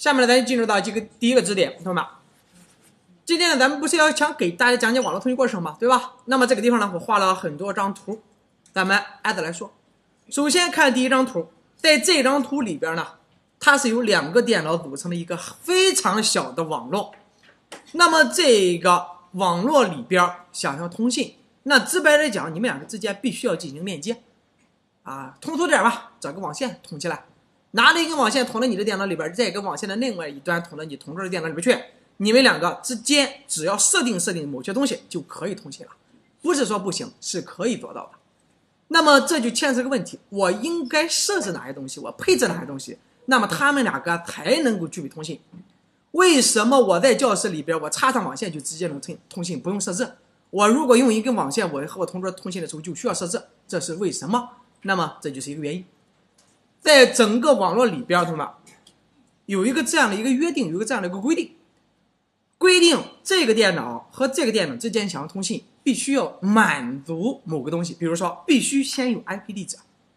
下面呢，咱就进入到第一个知识点，同学们。今天呢，咱们不是要想给大家讲解网络通讯过程嘛，对吧？那么这个地方呢，我画了很多张图，咱们挨着来说。首先看第一张图，在这张图里边呢，它是由2个电脑组成的一个非常小的网络。那么这个网络里边想要通信，那直白来讲，你们2个之间必须要进行链接啊，通俗点吧，找个网线通起来，拿了一根网线通到你的电脑里边，再一个网线的另外一端通到你同桌的电脑里边去。你们2个之间只要设定某些东西就可以通信了，不是说不行，是可以做到的。那么这就牵扯个问题，我应该设置哪些东西，我配置哪些东西，那么他们2个才能够具备通信。为什么我在教室里边我插上网线就直接能通信，不用设置？我如果用一根网线，我和我同桌通信的时候就需要设置，这是为什么？那么这就是一个原因。在整个网络里边，同学们有一个这样的一个约定，有一个这样的一个规定这个电脑和这个电脑之间想要通信，必须要满足某个东西，比如说必须先有 IP 地址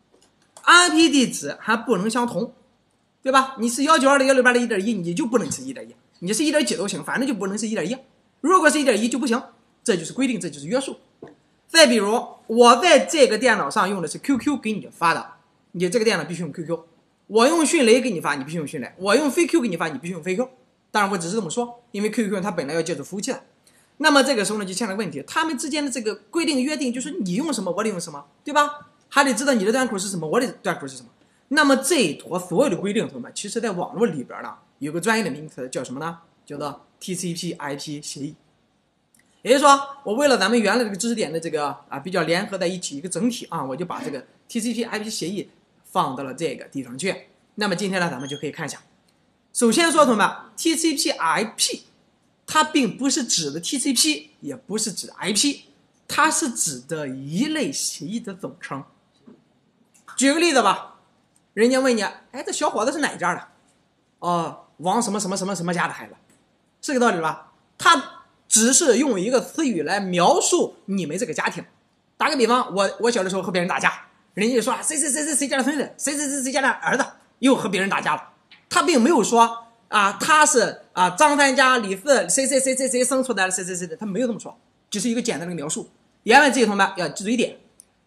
，IP 地址还不能相同，对吧？你是192.168.1.1，你就不能是1.1，你是1.几都行，反正就不能是1.1。如果是1.1就不行，这就是规定，这就是约束。再比如，我在这个电脑上用的是 QQ 给你发的，你这个电脑必须用 QQ。我用迅雷给你发，你必须用迅雷；我用飞 Q 给你发，你必须用飞 Q。当然我只是这么说，因为 QQ 它本来要借助服务器的。那么这个时候呢，就牵扯个问题，他们之间的这个规定约定就是你用什么我得用什么，对吧？还得知道你的端口是什么，我的端口是什么。那么这一坨所有的规定，同学们，其实在网络里边呢，有个专业的名词叫什么呢？叫做 TCP/IP 协议。也就是说，我为了咱们原来这个知识点的这个比较联合在一起一个整体啊，我就把这个 TCP/IP 协议放到了这个地方去。那么今天呢，咱们就可以看一下。首先说，同学们 ，TCP/IP 它并不是指的 TCP， 也不是指的 IP， 它是指的一类协议的总称。举个例子吧，人家问你，哎，这小伙子是哪家的？王什么什么什么什么家的孩子，是个道理吧？他只是用一个词语来描述你们这个家庭。打个比方，我小的时候和别人打架，人家就说谁家的孙子，谁家的儿子又和别人打架了。他并没有说他是张三家李四谁生出来了谁的，他没有这么说，只是一个简单的描述。言外之意，同学们要记住一点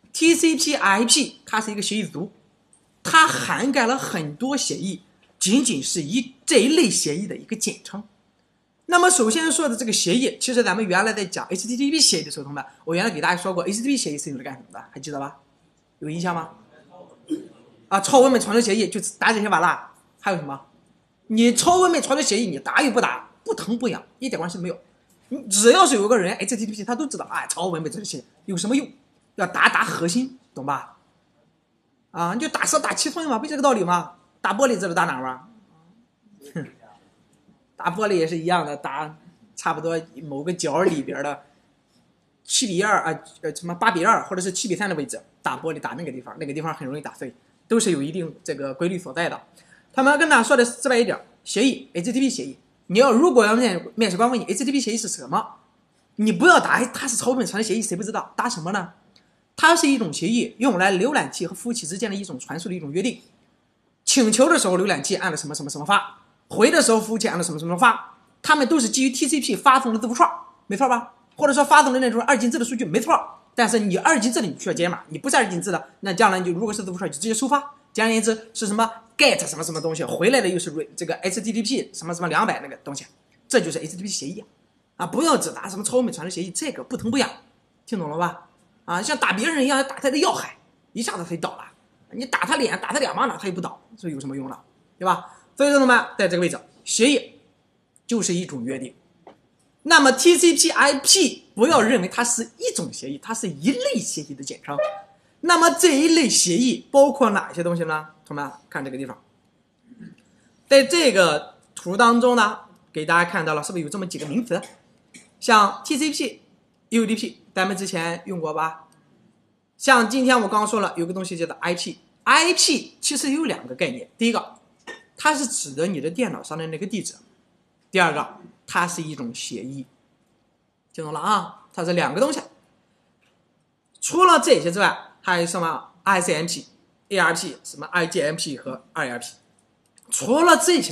，TCP/IP 它是一个协议组，它涵盖了很多协议，仅仅是这一类协议的一个简称。那么首先说的这个协议，其实咱们原来在讲 HTTP 协议的时候，同学们，我原来给大家说过 HTTP 协议是用来干什么的，还记得吧？有印象吗？超文本传输协议就打这些完了，还有什么？你超文本传输协议，你打与不打，不疼不痒，一点关系没有。你只要是有个人 HTTP， 他都知道超文本传输协议有什么用，要打核心，懂吧？你就打蛇打七寸嘛，不就这个道理吗？打玻璃知道打哪吗？打玻璃也是一样的，打差不多某个角里边的7:2什么8:2或者是7:3的位置，打玻璃打那个地方，那个地方很容易打碎，都是有一定这个规律所在的。他们跟大家说的直白一点，协议 HTTP 协议，如果要面试官问你 HTTP 协议是什么，你不要答它是超文本传输协议，谁不知道？答什么呢？它是一种协议，用来浏览器和服务器之间的一种传输的一种约定。请求的时候，浏览器按了什么什么什么发，回的时候服务器按了什么什么发，它们都是基于 TCP 发送的字符串，没错吧？或者说发送的那种2进制的数据，没错。但是你2进制的你需要解码，你不是2进制的，那将来你就如果是字符串就直接收发。简而言之是什么 get 什么什么东西，回来的又是这个 HTTP 什么什么200那个东西，这就是 HTTP 协议不要只打什么超文本传输协议，这个不疼不痒，听懂了吧？像打别人一样打他的要害，一下子他就倒了。你打他脸打他2巴掌他也不倒，所以有什么用呢？对吧？所以说呢，在这个位置，协议就是一种约定。那么 TCP/IP 不要认为它是一种协议，它是一类协议的简称。那么这一类协议包括哪些东西呢？同学们看这个地方，在这个图当中呢，给大家看到了是不是有这么几个名词？像 TCP、UDP， 咱们之前用过吧？像今天我刚刚说了，有个东西叫做 IP。IP 其实有2个概念，第一个，它是指的你的电脑上的那个地址；第二个，它是一种协议。听懂了它是2个东西。除了这些之外，还有什么 ICMP、ARP、什么 IGMP 和 2RP。除了这些之外，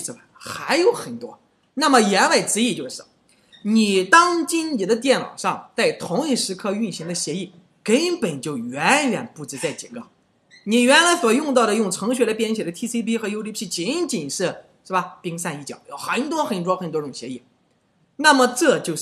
还有很多。那么言外之意就是，你当今你的电脑上在同一时刻运行的协议根本就远远不止这几个。你原来所用到的用程序来编写的 TCP 和 UDP 仅仅是吧冰山一角，有很多种协议。那么这就是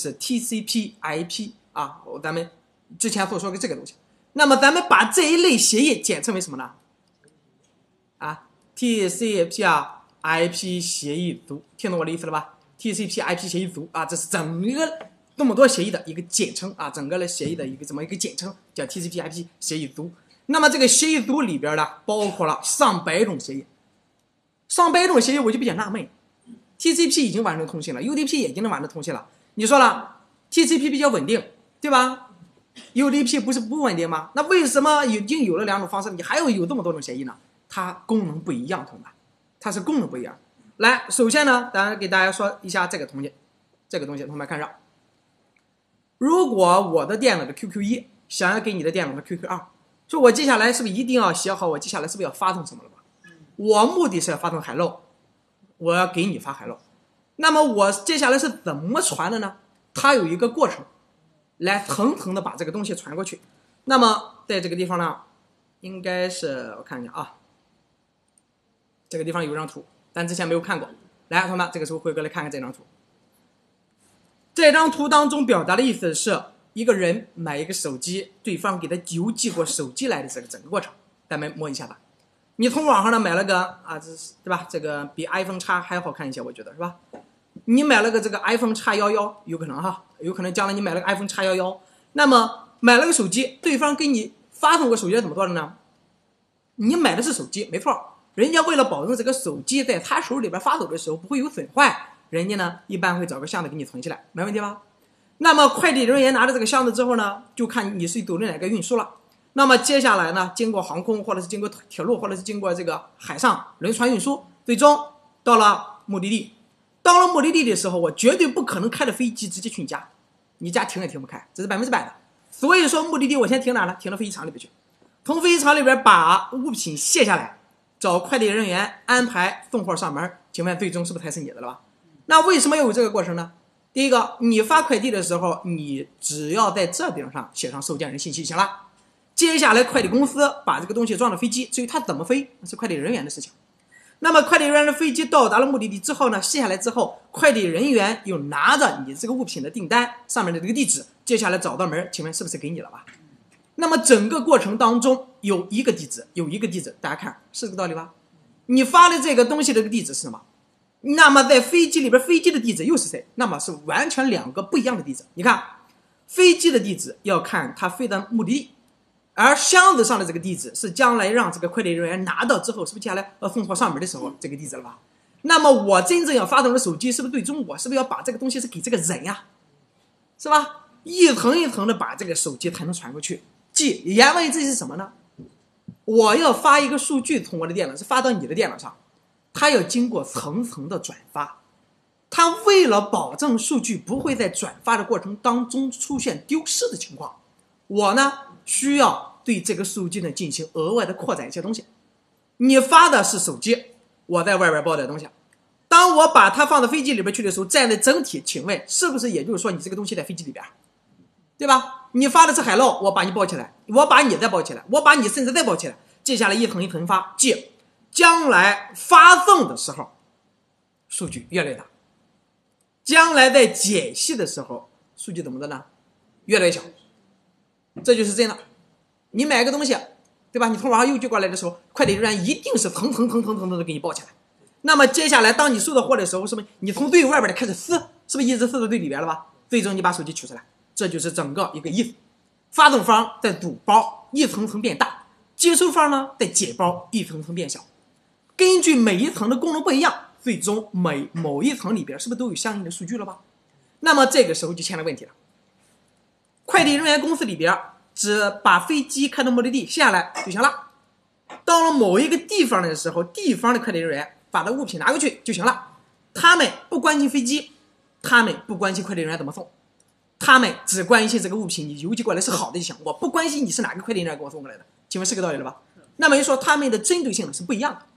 TCP/IP 啊，咱们之前所说的这个东西。那么咱们把这一类协议简称为什么呢？TCP/IP 协议组，听懂我的意思了吧？ TCP/IP 协议组啊，这是整个这么多协议的一个简称啊，整个的协议的一个简称叫 TCP/IP 协议组。那么这个协议组里边呢，包括了上百种协议，我就比较纳闷。TCP 已经完成通信了 ，UDP 也已经能完成通信了。你说了 ，TCP 比较稳定，对吧 ？UDP 不是不稳定吗？那为什么已经有了两种方式，你还有这么多种协议呢？它功能不一样，同学们，它是功能不一样。来，首先呢，咱给大家说一下这个东西，同学们看上。如果我的电脑的 QQ1 想要给你的电脑的 QQ2，说我接下来是不是一定要写好我接下来是不是要发送什么了吧？我目的是要发送 hello， 我要给你发 hello。那么我接下来是怎么传的呢？它有一个过程，来层层的把这个东西传过去。那么在这个地方呢，应该是我看一下啊，这个地方有一张图，但之前没有看过。来，同学们，这个时候辉哥来看看这张图。这张图当中表达的意思是，一个人买一个手机，对方给他邮寄过手机来的这个整个过程，咱们摸一下吧。你从网上呢买了个啊，对吧？这个比 iPhone X 还好看一些，我觉得是吧？你买了个这个 iPhone X11，有可能哈，有可能将来你买了个 iPhone X11，那么买了个手机，对方给你发送个手机怎么做的呢？你买的是手机，没错，人家为了保证这个手机在他手里边发走的时候不会有损坏，人家呢一般会找个箱子给你存起来，没问题吧？那么快递人员拿着这个箱子之后呢，就看你是走的哪个运输了。那么接下来呢，经过航空，或者是经过铁路，或者是经过这个海上轮船运输，最终到了目的地。到了目的地的时候，我绝对不可能开着飞机直接去你家，你家停也停不开，这是100%的。所以说目的地我先停哪呢？停到飞机场里边去，从飞机场里边把物品卸下来，找快递人员安排送货上门。请问最终是不是才是你的了吧？那为什么要有这个过程呢？第一个，你发快递的时候，你只要在这顶上写上收件人信息就行了。接下来快递公司把这个东西装到飞机，至于它怎么飞，那是快递人员的事情。那么快递人员的飞机到达了目的地之后呢，卸下来之后，快递人员又拿着你这个物品的订单上面的这个地址，接下来找到门，请问是不是给你了吧？那么整个过程当中有一个地址，大家看是这个道理吧？你发的这个东西的这个地址是什么？那么在飞机里边，飞机的地址又是谁？那么是完全两个不一样的地址。你看，飞机的地址要看它飞的目的地，而箱子上的这个地址是将来让这个快递人员拿到之后，是不是接下来要送货上门的时候这个地址了吧？那么我真正要发动的手机，是不是最终我是不是要把这个东西是给这个人呀？是吧？一层一层的把这个手机才能传过去。即言外之意是什么呢？我要发一个数据从我的电脑是发到你的电脑上，它要经过层层的转发。它为了保证数据不会在转发的过程当中出现丢失的情况，我呢需要对这个数据呢进行额外的扩展一些东西。你发的是手机，我在外边包点东西，当我把它放到飞机里边去的时候，占的整体，请问是不是也就是说你这个东西在飞机里边，对吧？你发的是海漏，我把你包起来，我把你再包起来，我把你甚至再包起来，接下来一层一层发，即将来发送的时候数据越来越大，将来在解析的时候数据怎么的呢？越来越小。这就是真的。你买个东西，对吧？你从网上邮寄过来的时候，快递人员一定是层的给你包起来。那么接下来当你收到货的时候，是不是你从最外边的开始撕，是不是一直撕到最里边了吧？最终你把手机取出来，这就是整个一个意思。发送方在堵包，一层层变大，接收方呢在解包，一层层变小。根据每一层的功能不一样，最终某一层里边是不是都有相应的数据了吧？那么这个时候就牵了问题了。快递人员公司里边只把飞机开到目的地下来就行了，到了某一个地方的时候，地方的快递人员把这物品拿过去就行了。他们不关心飞机，他们不关心快递人员怎么送，他们只关心这个物品你邮寄过来是好的就行，我不关心你是哪个快递人员给我送过来的。请问是个道理了吧？那么就说他们的针对性是不一样的。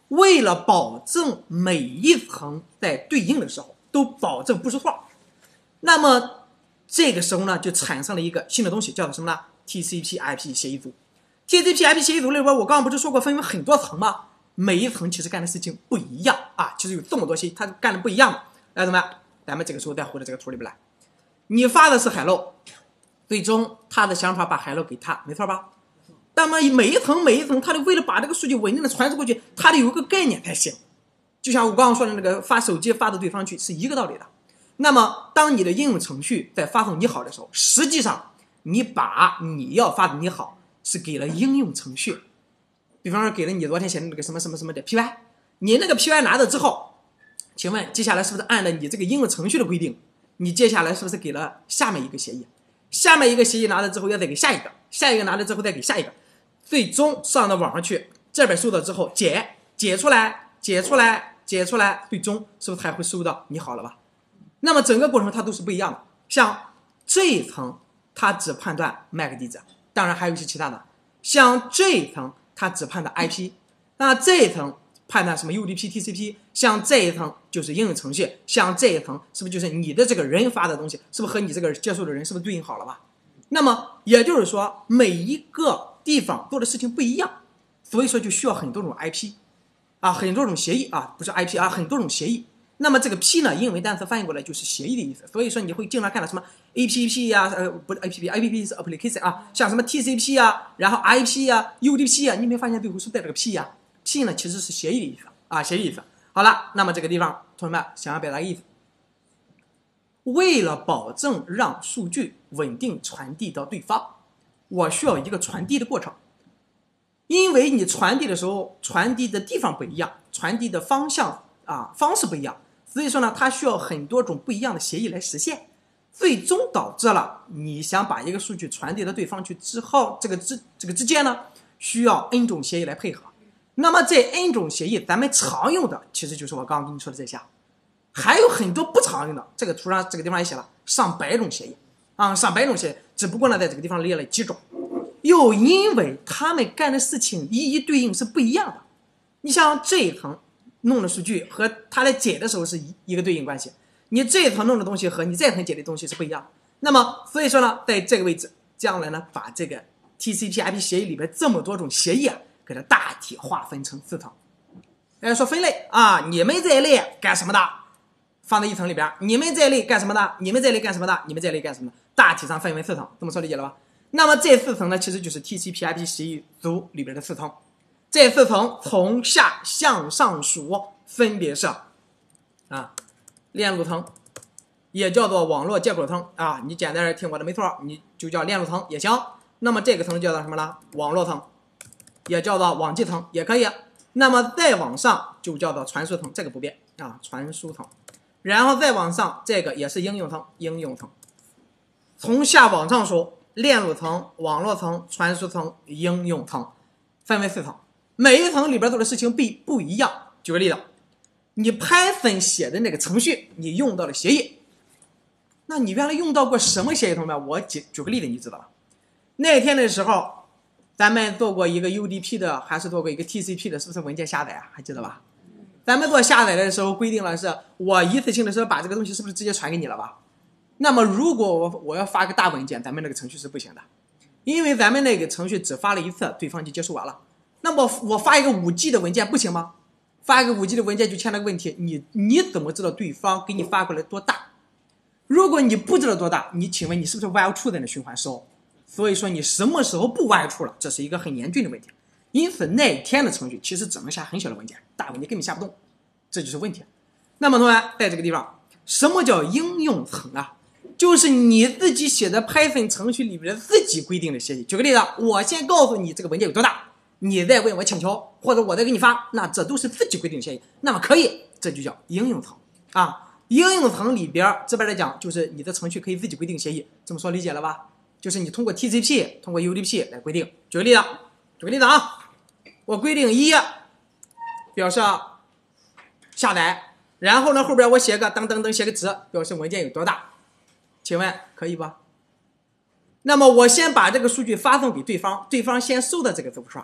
为了保证每一层在对应的时候都保证不出错，那么这个时候呢，就产生了一个新的东西，叫做什么呢 ？TCP/IP 协议组。TCP/IP 协议组里边，我刚刚不是说过分为很多层吗？每一层其实干的事情不一样啊，其实有这么多协议，它干的不一样的。来，怎么样？咱们这个时候再回到这个图里边来，你发的是 hello， 最终他的想法把 hello 给他，没错吧？那么每一层，它得为了把这个数据稳定的传输过去，它得有一个概念才行。就像我刚刚说的那个发手机发到对方去是一个道理的。那么当你的应用程序在发送你好的时候，实际上你把你要发的你好是给了应用程序，比方说给了你昨天写的那个什么什么什么的 PY， 你那个 PY 拿到之后，请问接下来是不是按照你这个应用程序的规定，你接下来是不是给了下面一个协议？下面一个协议拿了之后要再给下一个，下一个拿了之后再给下一个，最终上到网上去，这边收到之后解出来，最终是不是才会收到你好了吧？那么整个过程它都是不一样的。像这一层它只判断 MAC 地址，当然还有一些其他的。像这一层它只判断 IP， 那这一层判断什么 UDP、TCP， 像这一层就是应用程序，像这一层是不是就是你的这个人发的东西，是不是和你这个接受的人是不是对应好了吧？那么也就是说，每一个地方做的事情不一样，所以说就需要很多种 IP 啊，很多种协议啊，不是 IP 啊，很多种协议。那么这个 P 呢，英文单词翻译过来就是协议的意思，所以说你会经常看到什么 APP 呀、不是 APP 是 application 啊，像什么 TCP 啊，然后 IP 啊、UDP 啊，你没发现最后是带这个 P 呀？P 呢其实是协议的意思啊，协议意思。好了，那么这个地方同学们想要表达意思，为了保证让数据稳定传递到对方，我需要一个传递的过程。因为你传递的时候，传递的地方不一样，传递的方向方式不一样，所以说呢，它需要很多种不一样的协议来实现，最终导致了你想把一个数据传递到对方去之后，这个之间呢，需要 N 种协议来配合。那么这 N 种协议，咱们常用的其实就是我刚刚跟你说的这些，还有很多不常用的。这个图上这个地方也写了上百种协议上百种协议，只不过呢，在这个地方列了几种。又因为他们干的事情一一对应是不一样的，你像这一层弄的数据和他来解的时候是一个对应关系，你这一层弄的东西和你这一层解的东西是不一样。那么所以说呢，在这个位置，将来呢，把这个 TCP/IP 协议里边这么多种协议给它大体划分成4层。说分类你们这一类干什么的，放在一层里边；你们这一类干什么的，你们这一类干什么的，你们这一类干什么的，大体上分为4层。这么说理解了吧？那么这4层呢，其实就是 TCP/IP 协议组里边的4层。这4层从下向上数，分别是链路层，也叫做网络接口层你简单听我的没错，你就叫链路层也行。那么这个层叫做什么呢？网络层，也叫做网际层也可以。那么再往上就叫做传输层，这个不变传输层。然后再往上，这个也是应用层，应用层。从下往上数，链路层、网络层、传输层、应用层，分为4层。每一层里边做的事情不一样。举个例子，你 Python 写的那个程序，你用到了协议，那你原来用到过什么协议？同学们，我举个例子，你知道吧？那天的时候，咱们做过一个 UDP 的，还是做过一个 TCP 的，是不是文件下载还记得吧？咱们做下载的时候规定了是我一次性的时候把这个东西是不是直接传给你了吧？那么如果我要发个大文件，咱们那个程序是不行的，因为咱们那个程序只发了一次，对方就接收完了。那么我发一个5G 的文件不行吗？发一个5G 的文件就欠了个问题，你怎么知道对方给你发过来多大？如果你不知道多大，请问你是不是 while true 在那循环收？所以说你什么时候不 while true 了，这是一个很严峻的问题。因此那天的程序其实只能下很小的文件，大文件根本下不动，这就是问题。那么同学在这个地方，什么叫应用层就是你自己写的 Python 程序里面的自己规定的协议。举个例子，我先告诉你这个文件有多大，你再问我请求，或者我再给你发，那这都是自己规定的协议，那么可以，这就叫应用层应用层里边这边来讲，就是你的程序可以自己规定协议。这么说理解了吧？就是你通过 TCP 通过 UDP 来规定。举个例子我规定1表示下载，然后呢后边我写个噔写个值，表示文件有多大，请问可以吧？那么我先把这个数据发送给对方，对方先收到这个字符串，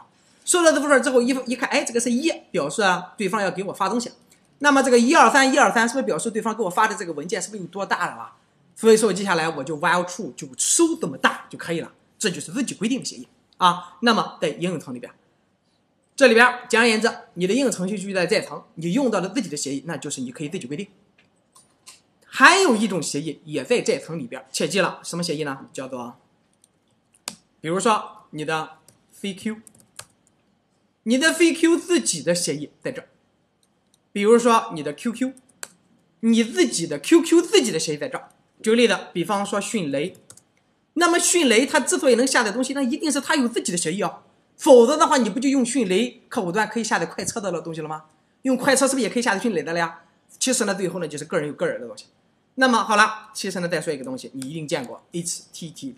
收到这份之后一看，哎，这个是1，表示对方要给我发东西。那么这个123是不是表示对方给我发的这个文件是不是有多大了吧？所以说接下来我就 while true 就收这么大就可以了，这就是自己规定的协议啊。那么在应用层里边，这里边简而言之，你的应用程序就在这层，你用到了自己的协议，那就是你可以自己规定。还有一种协议也在这层里边，切记了，什么协议呢？叫做，比如说你的 CQ， 你的 CQ 自己的协议在这，比如说你的 QQ， 你自己的 QQ 自己的协议在这。举个例子，比方说迅雷，那么迅雷它之所以能下载东西，那一定是它有自己的协议啊，否则的话你不就用迅雷客户端可以下载快车的东西了吗？用快车是不是也可以下载迅雷的了呀？其实呢，最后呢就是个人有个人的东西。那么好了，其实呢再说一个东西，你一定见过 HTTP，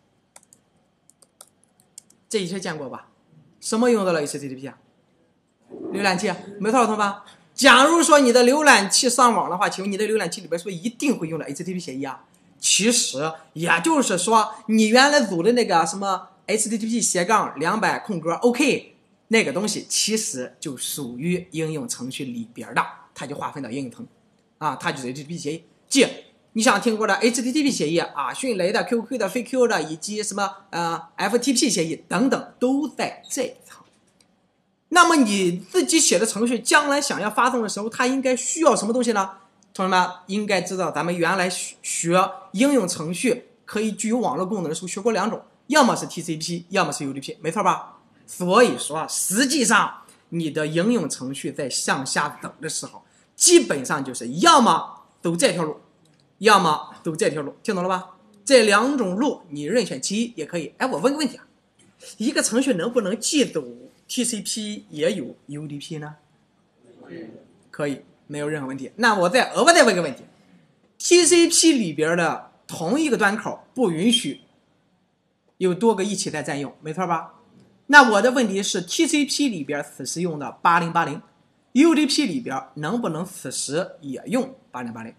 这一切见过吧？什么用到了 HTTP 啊？浏览器，没错，同学们。假如说你的浏览器上网的话，请问你的浏览器里边是不是一定会用到 HTTP 协议啊？其实也就是说，你原来组的那个什么 HTTP:200 OK 那个东西，其实就属于应用程序里边的，它就划分到应用层啊，它就是 HTTP 协议。即你想听过的 HTTP 协议啊，迅雷的、QQ 的、FQ 的，以及什么FTP 协议等等，都在这一层。那么你自己写的程序将来想要发送的时候，它应该需要什么东西呢？同学们应该知道，咱们原来学应用程序可以具有网络功能的时候学过2种，要么是 TCP， 要么是 UDP， 没错吧？所以说实际上你的应用程序在向下走的时候，基本上就是要么走这条路，要么走这条路，听懂了吧？这2种路你任选其一也可以。哎，我问个问题啊，一个程序能不能既走 TCP 也有 UDP 呢？可以，没有任何问题。那我再额外问个问题， TCP 里边的同一个端口不允许有多个一起在占用，没错吧？那我的问题是 TCP 里边此时用的8080， UDP 里边能不能此时也用8080？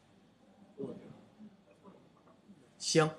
行，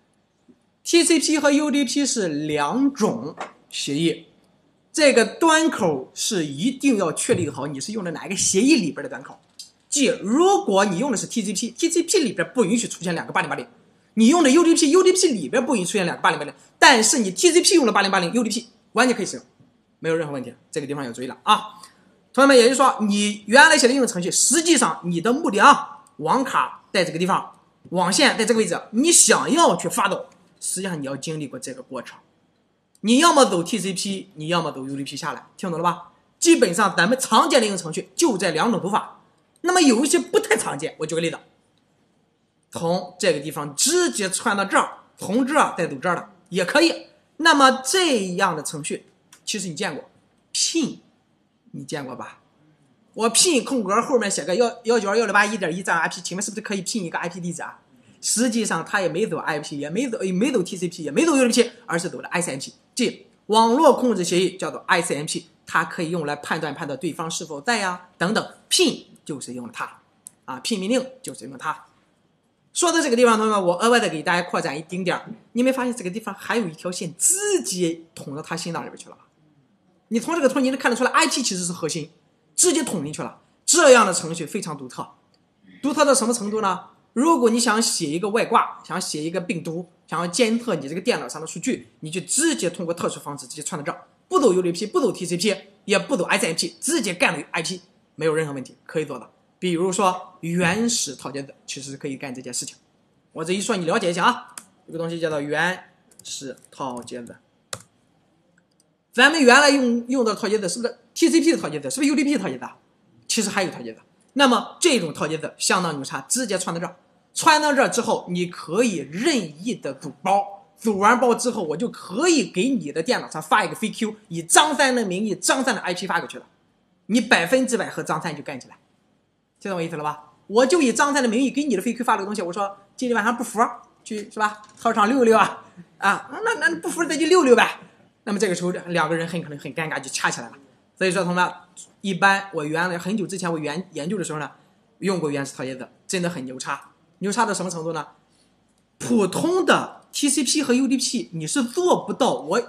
TCP 和 UDP 是2种协议，这个端口是一定要确立好你是用的哪个协议里边的端口。即如果你用的是 TCP 里边不允许出现2个8080，你用的 UDP 里边不允许出现2个8080，但是你 TCP 用了8080 UDP 完全可以使用，没有任何问题。这个地方要注意了啊，同学们。也就是说，你原来写的应用程序，实际上你的目的啊，网卡在这个地方，网线在这个位置，你想要去发动，实际上你要经历过这个过程。你要么走 TCP， 你要么走 UDP 下来，听懂了吧？基本上咱们常见的应用程序就这2种走法。那么有一些不太常见，我举个例子，从这个地方直接穿到这儿，从这儿再走这儿的也可以。那么这样的程序，其实你见过 pin， 你见过吧？我 pin 空格后面写个192.168.1.1占 IP， 请问是不是可以 pin 一个 IP 地址啊？实际上它也没走 IP， 也没走 TCP， 也没走 UDP， 而是走了 ICMP， 即网络控制协议，叫做 ICMP， 它可以用来判断对方是否在呀等等。pin 就是用了它啊 ，pin 命令就是用了它。说到这个地方，同学们，我额外的给大家扩展一丁点，你没发现这个地方还有一条线直接捅到它心脏里边去了吧？你从这个图你能看得出来 IP 其实是核心，直接捅进去了。这样的程序非常独特，独特到什么程度呢？如果你想写一个外挂，想写一个病毒，想要监测你这个电脑上的数据，你就直接通过特殊方式直接串到这儿，不走 UDP， 不走 TCP， 也不走 ICMP， 直接干了 IP， 没有任何问题，可以做到。比如说原始套接子其实是可以干这件事情。我这一说你了解一下啊，这个东西叫做原始套接子。咱们原来用的套接子是不是 TCP 的套接子？是不是 UDP 的套接子？其实还有套接子。那么这种套接子相当牛叉，直接传到这儿，传到这儿之后，你可以任意的组包，组完包之后，我就可以给你的电脑上发一个 FQ， 以张三的名义、张三的 IP 发过去了，你100%和张三就干起来，听懂我意思了吧？我就以张三的名义给你的 FQ 发了个东西，我说今天晚上不服去是吧？操场溜溜啊，那不服再去溜溜呗。那么这个时候2个人很可能很尴尬，就掐起来了。所以说同学们，一般我原来很久之前我研究的时候呢，用过原始套接子，真的很牛叉。牛叉到什么程度呢？普通的 TCP 和 UDP 你是做不到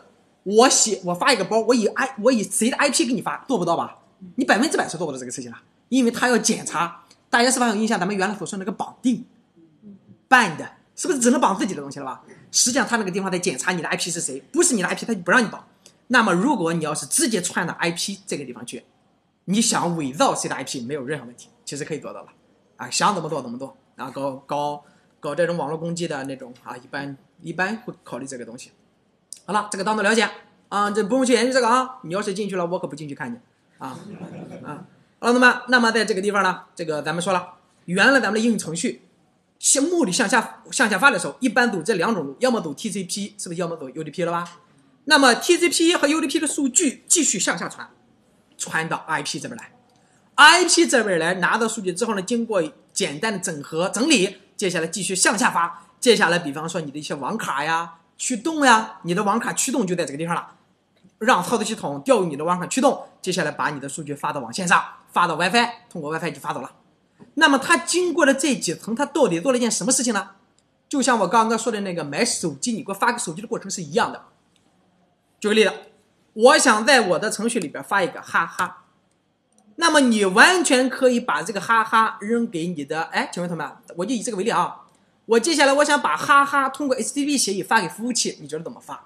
我发一个包，我以谁的 IP 给你发，做不到吧？你100%是做不到这个事情了，因为他要检查。大家是否有印象？咱们原来所说那个绑定 ，bind 是不是只能绑自己的东西了吧？实际上他那个地方在检查你的 IP 是谁，不是你的 IP， 他就不让你绑。那么如果你要是直接串到 IP 这个地方去，你想伪造谁的 IP 没有任何问题，其实可以做到了啊，想怎么做怎么做啊，搞这种网络攻击的那种啊，一般会考虑这个东西。好了，这个当做了解啊，这不用去研究这个啊，你要是进去了，我可不进去看你啊。好了，那么在这个地方呢，这个咱们说了，原来咱们的应用程序目的向下发的时候，一般走这两种路，要么走 TCP， 是不是要么走 UDP 了吧？那么 TCP 和 UDP 的数据继续向下传到 IP 这边来 ，IP 这边来拿到数据之后呢，经过简单的整合整理，接下来继续向下发。接下来，比方说你的一些网卡呀、驱动呀，你的网卡驱动就在这个地方了，让操作系统调用你的网卡驱动，接下来把你的数据发到网线上，发到 WiFi， 通过 WiFi 就发走了。那么它经过了这几层，它到底做了一件什么事情呢？就像我刚刚说的那个买手机，你给我发个手机的过程是一样的。举个例子，我想在我的程序里边发一个哈哈，那么你完全可以把这个哈哈扔给你的，请问同学们，我就以这个为例啊，我接下来我想把哈哈通过 HTTP 协议发给服务器，你觉得怎么发？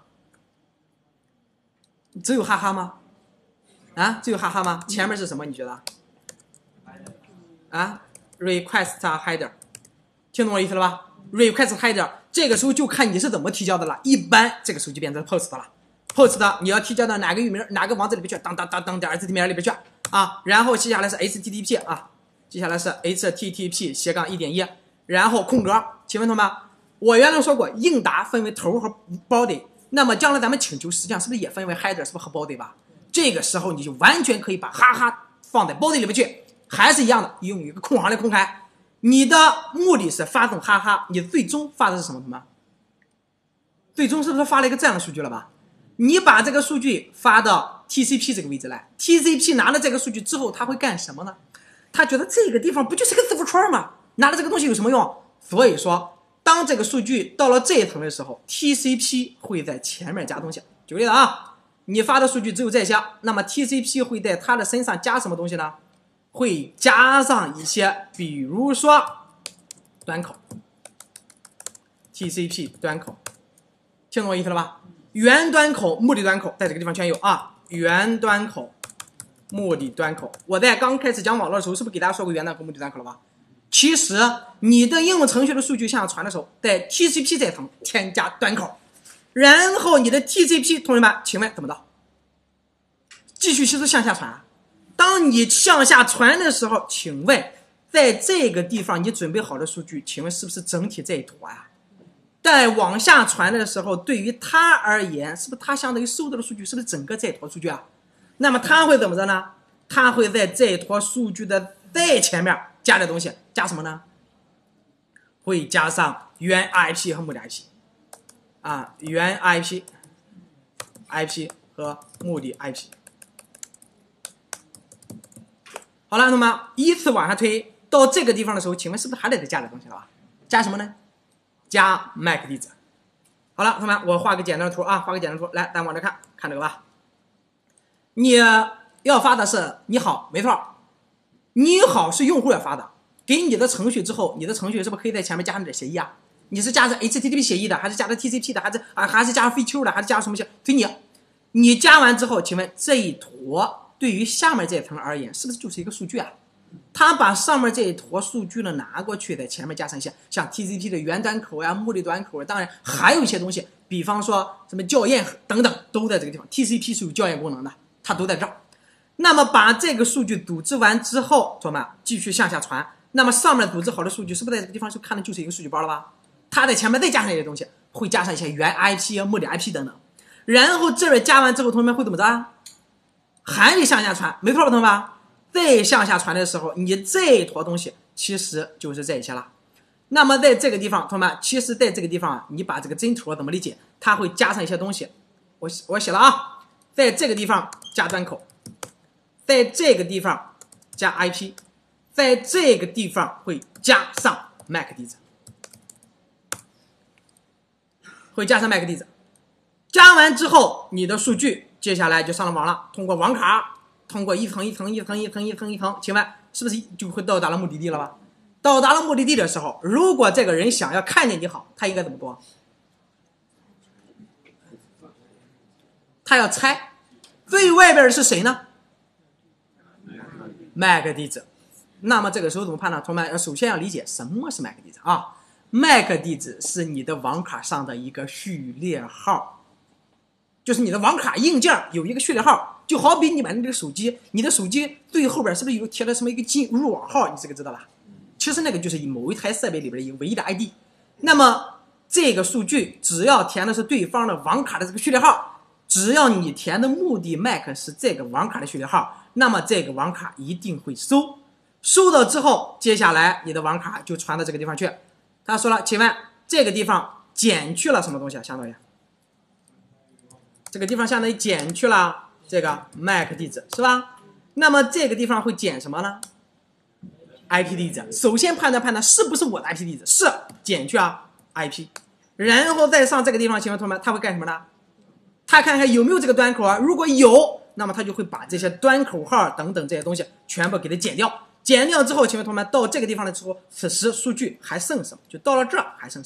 只有哈哈吗？只有哈哈吗？前面是什么？你觉得？request header， 听懂我意思了吧 ？request header， 这个时候就看你是怎么提交的了。一般这个时候就变成 post 了 ，post 你要提交到哪个域名、哪个网址里边去，当点 HTML 里边去啊。然后接下来是 HTTP 啊，接下来是 HTTP:1.1，然后空格。请问同学们，我原来说过，应答分为头和 body， 那么将来咱们请求实际上是不是也分为 header， 是不是和 body 吧？这个时候你就完全可以把哈哈放在 body 里面去。还是一样的，用一个空行来空开。你的目的是发送哈哈，你最终发的是什么？什么？最终是不是发了一个这样的数据了吧？你把这个数据发到 TCP 这个位置来 ，TCP 拿了这个数据之后，他会干什么呢？他觉得这个地方不就是个字符串吗？拿了这个东西有什么用？所以说，当这个数据到了这一层的时候 ，TCP 会在前面加东西。举个例子啊，你发的数据只有这些，那么 TCP 会在它的身上加什么东西呢？会加上一些，比如说端口 ，TCP 端口，听懂我意思了吧？原端口、目的端口在这个地方全有啊。原端口、目的端口，我在刚开始讲网络的时候，是不是给大家说过原端口、目的端口了吧？其实你的应用程序的数据向上传的时候，在 TCP 这层添加端口，然后你的 TCP 同学们，请问怎么着？继续是不是向下传？当你向下传的时候，请问在这个地方你准备好的数据，请问是不是整体这一坨呀？在往下传的时候，对于它而言，是不是它相当于收到的数据是不是整个这一坨数据啊？那么它会怎么着呢？它会在这一坨数据的最前面加点东西，加什么呢？会加上原 IP 和目的 IP 啊，原 IP 和目的 IP。好了，那么依次往下推到这个地方的时候，请问是不是还得再加点东西了吧？加什么呢？加 MAC 地址。好了，同学们，我画个简单的图啊，画个简单的图，来，咱往这看，看这个吧。你要发的是你好，没错，你好是用户要发的，给你的程序之后，你的程序是不是可以在前面加上点协议啊？你是加上 HTTP 协议的，还是加上 TCP 的，还是加上 feature 的，还是加上什么协？随你。你加完之后，请问这一坨对于下面这一层而言，是不是就是一个数据啊？他把上面这一坨数据呢拿过去，在前面加上一些像 TCP 的原端口呀、目的端口，当然还有一些东西，比方说什么校验等等，都在这个地方。TCP 是有校验功能的，它都在这儿。那么把这个数据组织完之后，同学们继续向下传。那么上面组织好的数据，是不是在这个地方就看的就是一个数据包了吧？它在前面再加上一些东西，会加上一些原 IP 啊、目的 IP 等等。然后这边加完之后，同学们会怎么着？还得向下传，没错吧，同学们？再向下传的时候，你这一坨东西其实就是这些了。那么在这个地方，同学们，其实在这个地方，你把这个真坨怎么理解？它会加上一些东西，我写了啊，在这个地方加端口，在这个地方加 IP， 在这个地方会加上 MAC 地址，会加上 MAC 地址。 加完之后，你的数据接下来就上了网了，通过网卡，通过一层，请问是不是就会到达了目的地了吧？到达了目的地的时候，如果这个人想要看见你好，他应该怎么做？他要猜最外边的是谁呢？ MAC 地址。那么这个时候怎么判断？同学们首先要理解什么是 MAC 地址啊 ？MAC 地址是你的网卡上的一个序列号，就是你的网卡硬件有一个序列号，就好比你买那个手机，你的手机最后边是不是有贴了什么一个入网号？你这个知道吧？其实那个就是某一台设备里边的一个唯一的 ID。那么这个数据只要填的是对方的网卡的这个序列号，只要你填的目的 MAC 是这个网卡的序列号。那么这个网卡一定会收到之后，接下来你的网卡就传到这个地方去。他说了，请问这个地方减去了什么东西啊？相当于这个地方相当于减去了这个 MAC 地址，是吧？那么这个地方会减什么呢 ？IP 地址。首先判断是不是我的 IP 地址，是减去IP， 然后再上这个地方，请问同学们他会干什么呢？他看看有没有这个端口啊，如果有，那么他就会把这些端口号等等这些东西全部给它减掉。减掉之后，请问同学们到这个地方的时候，此时数据还剩什么？就到了这还剩什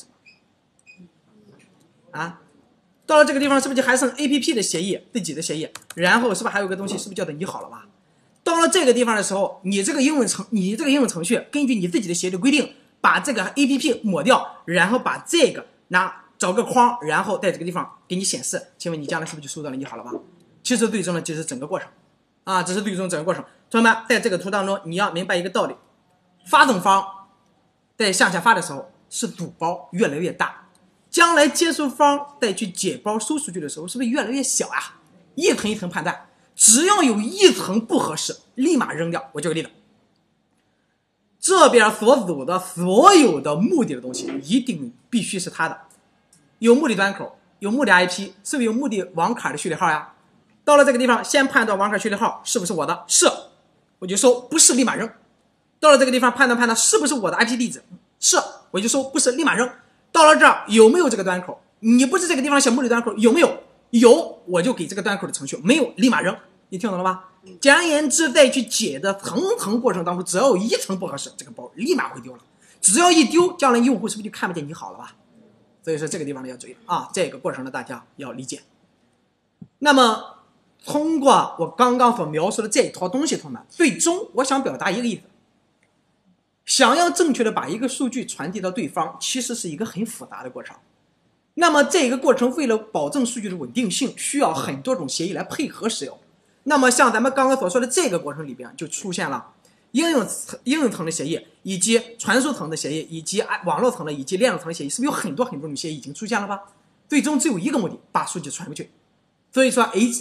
么？啊，到了这个地方是不是就还剩 APP 的协议，自己的协议？然后是不是还有个东西，是不是叫做你好了吧？到了这个地方的时候，你这个应用程序根据你自己的协议的规定，把这个 APP 抹掉，然后把这个找个框，然后在这个地方给你显示。请问你将来是不是就收到了你好了吧？其实最终呢，就是整个过程啊，这是最终整个过程。同学们，在这个图当中，你要明白一个道理：发送方在向下发的时候是赌包越来越大，将来接收方再去解包收数据的时候，是不是越来越小啊？一层一层判断，只要有一层不合适，立马扔掉。我举个例子，这边所走的所有的目的的东西，一定必须是他的，有目的端口，有目的 IP， 是不是有目的网卡的序列号呀？到了这个地方，先判断网卡序列号是不是我的，是，我就收，不是立马扔。到了这个地方，判断是不是我的 IP 地址，是，我就收，不是立马扔。到了这儿，有没有这个端口？你不是这个地方写目的端口，有没有？有，我就给这个端口的程序；没有，立马扔。你听懂了吧？简而言之，在去解的层层过程当中，只要有一层不合适，这个包立马会丢了。只要一丢，将来用户是不是就看不见你好了吧？所以说这个地方呢要注意啊，这个过程呢大家要理解。那么通过我刚刚所描述的这一套东西，同学们，最终我想表达一个意思：想要正确的把一个数据传递到对方，其实是一个很复杂的过程。那么这个过程为了保证数据的稳定性，需要很多种协议来配合使用。那么像咱们刚刚所说的这个过程里边，就出现了应用层的协议，以及传输层的协议，以及网络层的，以及链路层的协议，是不是有很多种协议已经出现了吧？最终只有一个目的，把数据传过去。所以说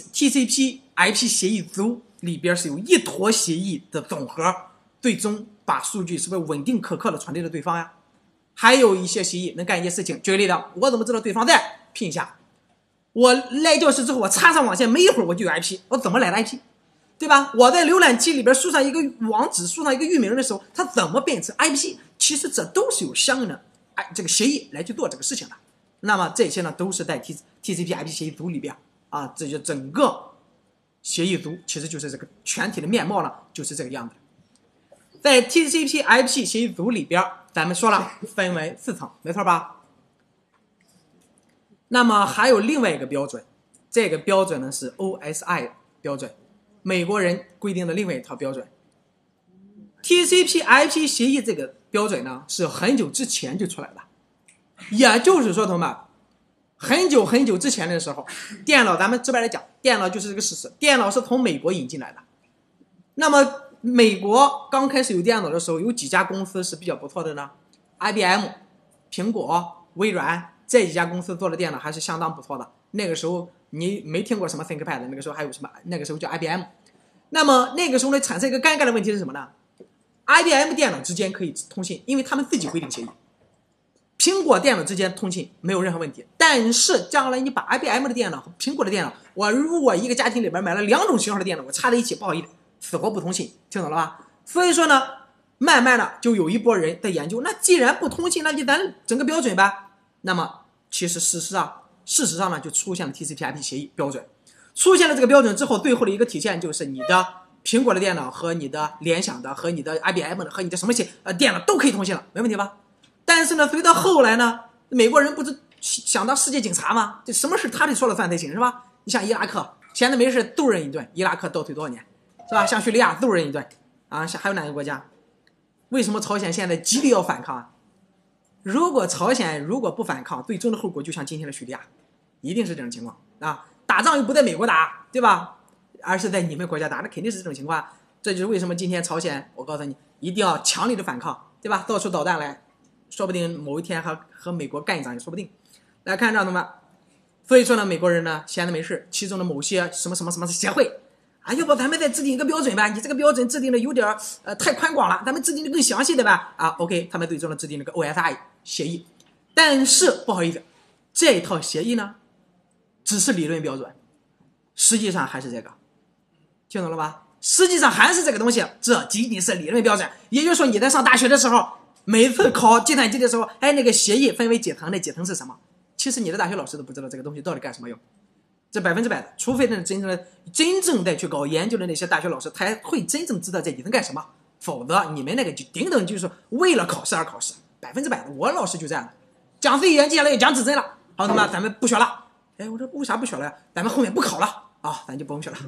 TCP IP 协议组里边是有一坨协议的总和，最终把数据是不是稳定可靠的传递到对方呀？还有一些协议能干一些事情，举个例子，我怎么知道对方在？拼一下，我来教室之后，我插上网线，没一会儿我就有 IP， 我怎么来的 IP？ 对吧？我在浏览器里边输上一个网址，输上一个域名的时候，它怎么变成 IP？ 其实这都是有相应的这个协议来去做这个事情的。那么这些呢，都是在 TCP IP 协议组里边啊，这就整个协议组其实就是这个全体的面貌呢，就是这个样子。在 TCP IP 协议组里边，咱们说了分为4层，没错吧？那么还有另外一个标准，这个标准呢是 OSI 标准，美国人规定的另外一套标准。TCP IP 协议这个标准呢是很久之前就出来的，也就是说，同学们，很久之前的时候，电脑咱们直白来讲，电脑就是这个事实，电脑是从美国引进来的。那么美国刚开始有电脑的时候，有几家公司是比较不错的呢 ？IBM、苹果、微软这几家公司做的电脑还是相当不错的。那个时候你没听过什么 ThinkPad， 那个时候还有什么？那个时候叫 IBM。那么那个时候呢，产生一个尴尬的问题是什么呢 ？IBM 电脑之间可以通信，因为他们自己规定协议。苹果电脑之间通信没有任何问题，但是将来你把 IBM 的电脑和苹果的电脑，我如果一个家庭里边买了2种型号的电脑，我插在一起，不好意思，死活不通信，听懂了吧？所以说呢，慢慢的就有一波人在研究，那既然不通信，那就咱整个标准呗。那么其实事实上， 事实上呢，就出现了 TCP/IP 协议标准。出现了这个标准之后，最后的一个体现就是你的苹果的电脑和你的联想的和你的 IBM 的和你的什么电脑都可以通信了，没问题吧？但是呢，随到后来呢，美国人不是想当世界警察吗？这什么事他得说了算才行，是吧？你像伊拉克，闲着没事揍人一顿，伊拉克倒退多少年，是吧？像叙利亚揍人一顿啊，还有哪个国家？为什么朝鲜现在极力要反抗啊？如果朝鲜如果不反抗，最终的后果就像今天的叙利亚，一定是这种情况啊！打仗又不在美国打，对吧？而是在你们国家打，那肯定是这种情况。这就是为什么今天朝鲜，我告诉你，一定要强力的反抗，对吧？到处导弹来，说不定某一天还和美国干一仗也说不定。来看这样的吗？所以说呢，美国人呢闲着没事，其中的某些什么协会啊，要不咱们再制定一个标准吧？你这个标准制定的有点太宽广了，咱们制定的更详细的吧？啊 ，OK， 他们最终的制定了个 OSI 协议，但是不好意思，这套协议呢只是理论标准，实际上还是这个，听懂了吧？实际上还是这个东西，这仅仅是理论标准。也就是说，你在上大学的时候，每次考计算机的时候，那个协议分为几层，那几层是什么？其实你的大学老师都不知道这个东西到底干什么用，这100%的，除非那真正的去搞研究的那些大学老师才会真正知道这几层干什么，否则你们那个就顶等就是为了考试而考试，100%的。我老师就这样的，讲随缘接下来也讲指针了，好，那么咱们不学了。哎，我说为啥不学了呀？咱们后面不考了啊，咱就不用学了。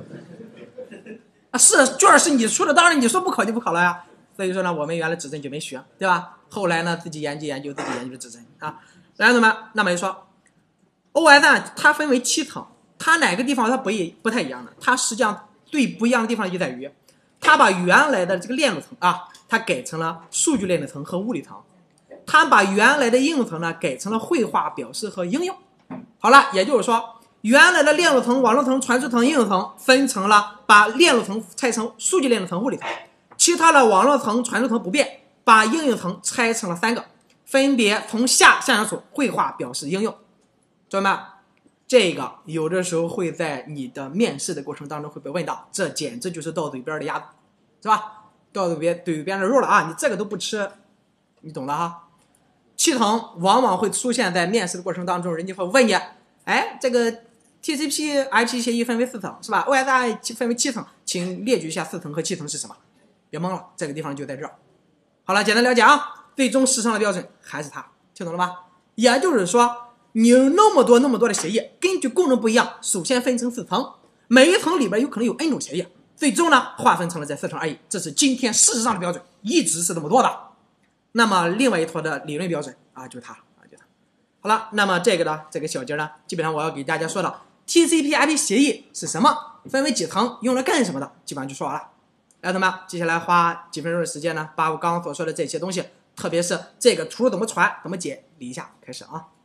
啊，是卷是你出的，当然你说不考就不考了呀。所以说呢，我们原来指针就没学，对吧？后来呢，自己研究自己研究的指针啊。然后呢，那么就说 OS 它分为7层，它哪个地方它不太一样的？它实际上最不一样的地方就在于，它把原来的这个链路层啊，它改成了数据链路层和物理层，它把原来的应用层呢改成了绘画、表示和应用。好了，也就是说，原来的链路层、网络层、传输层、应用层分成了把链路层拆成数据链路层、物理层，其他的网络层、传输层不变，把应用层拆成了3个。分别从下向上数，绘画、表示、应用，知道吗？这个有的时候会在你的面试的过程当中会被问到，这简直就是到嘴边的鸭子，是吧？到嘴边的肉了啊！你这个都不吃，你懂的哈。7层往往会出现在面试的过程当中，人家会问你，哎，这个 TCP/IP 协议分为4层，是吧 ？OSI 分为7层，请列举一下4层和7层是什么？别懵了，这个地方就在这儿。好了，简单了解啊。最终实上的标准还是它，听懂了吧？也就是说，你有那么多的协议，根据功能不一样，首先分成4层，每一层里边有可能有 N 种协议，最终呢划分成了这4层而已。这是今天事实上的标准，一直是这么多的。那么另外一坨的理论标准啊，就是它。好了，那么这个小节呢，基本上我要给大家说到 TCP/IP 协议是什么，分为几层，用来干什么的，基本上就说完了。来，同学们，接下来花几分钟的时间呢，把我刚刚所说的这些东西，特别是这个图怎么传、怎么解，理一下，开始啊。